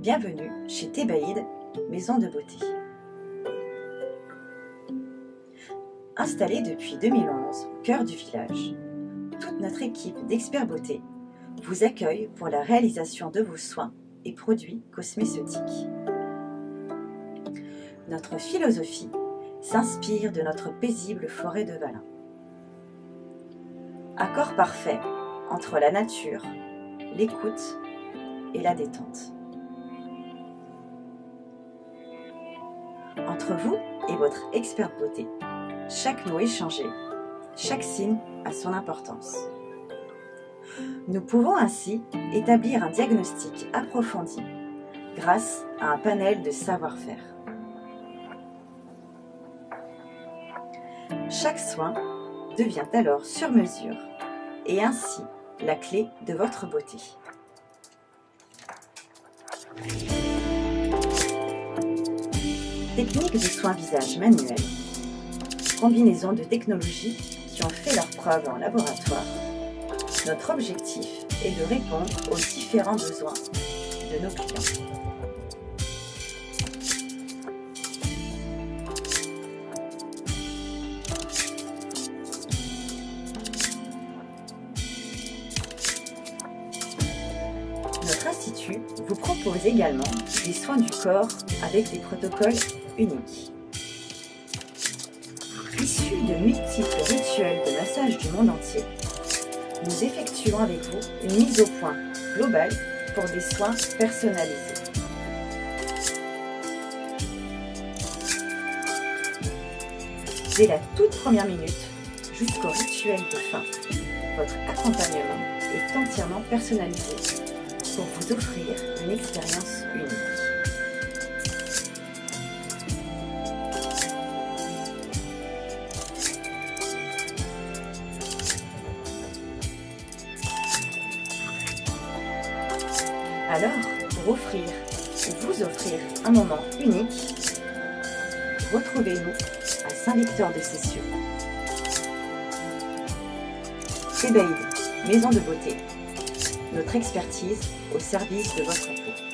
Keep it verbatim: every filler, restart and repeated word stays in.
Bienvenue chez Thébaïde, maison de beauté. Installée depuis deux mille onze au cœur du village, toute notre équipe d'experts beauté vous accueille pour la réalisation de vos soins et produits cosmétiques. Notre philosophie s'inspire de notre paisible forêt de Valin. Accord parfait entre la nature, l'écoute et la détente. Entre vous et votre expert beauté, chaque mot échangé, chaque signe a son importance. Nous pouvons ainsi établir un diagnostic approfondi grâce à un panel de savoir-faire. Chaque soin devient alors sur mesure et ainsi la clé de votre beauté. Techniques de soins visage manuels, combinaison de technologies qui ont fait leurs preuves en laboratoire, notre objectif est de répondre aux différents besoins de nos clients. Notre institut vous propose également des soins du corps avec des protocoles uniques. Issus de multiples rituels de massage du monde entier, nous effectuons avec vous une mise au point globale pour des soins personnalisés. Dès la toute première minute jusqu'au rituel de fin, votre accompagnement est entièrement personnalisé pour vous offrir une expérience unique. Alors, pour offrir ou vous offrir un moment unique, retrouvez-nous à Saint-Victor-de-Cessieux. Thébaïde, maison de beauté. Notre expertise au service de votre peau.